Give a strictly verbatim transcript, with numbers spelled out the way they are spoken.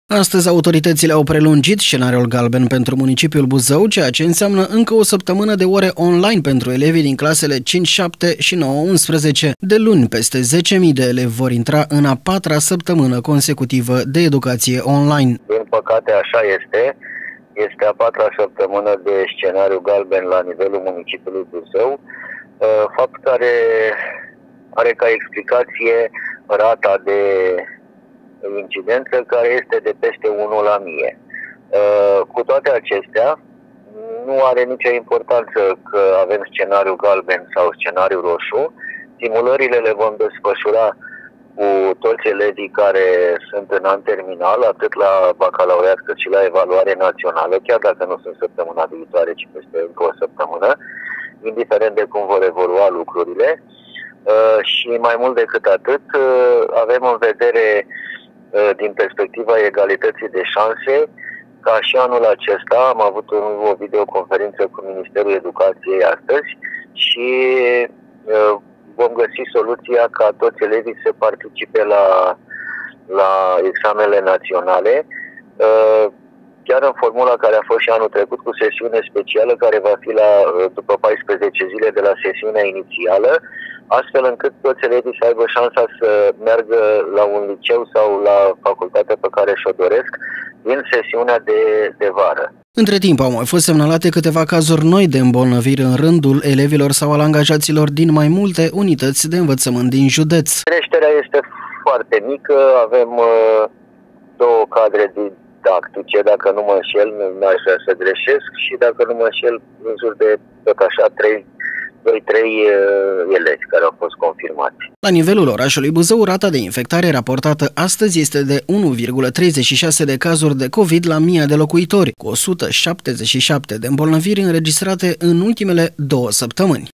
Astăzi, autoritățile au prelungit scenariul galben pentru municipiul Buzău, ceea ce înseamnă încă o săptămână de ore online pentru elevii din clasele cinci șapte și nouă unsprezece. De luni, peste zece mii de elevi vor intra în a patra săptămână consecutivă de educație online. Din păcate, așa este. Este a patra săptămână de scenariu galben la nivelul municipiului Buzău, fapt care are ca explicație rata de incidență care este de peste unu la mie. Cu toate acestea, nu are nicio importanță că avem scenariu galben sau scenariu roșu. Simulările le vom desfășura cu toți elevii care sunt în an terminal, atât la bacalaureat cât și la evaluare națională, chiar dacă nu sunt săptămâna viitoare, ci peste încă o săptămână, indiferent de cum vor evolua lucrurile. Și mai mult decât atât, avem în vedere, din perspectiva egalității de șanse, ca și anul acesta am avut o videoconferință cu Ministerul Educației astăzi și vom găsi soluția ca toți elevii să participe la, la examenele naționale, chiar în formula care a fost și anul trecut, cu sesiune specială care va fi la, după paisprezece zile de la sesiunea inițială, astfel încât toți elevii să aibă șansa să meargă la un liceu sau la facultatea pe care și-o doresc din sesiunea de, de vară. Între timp au mai fost semnalate câteva cazuri noi de îmbolnăviri în rândul elevilor sau al angajaților din mai multe unități de învățământ din județ. Creșterea este foarte mică, avem uh, două cadre didactice, dacă nu mă înșel, nu aș vrea să greșesc, și dacă nu mă înșel, în jur de tot așa trei doi trei elevi care au fost confirmați. La nivelul orașului Buzău, rata de infectare raportată astăzi este de unu virgulă treizeci și șase de cazuri de COVID la mie de locuitori, cu o sută șaptezeci și șapte de îmbolnăviri înregistrate în ultimele două săptămâni.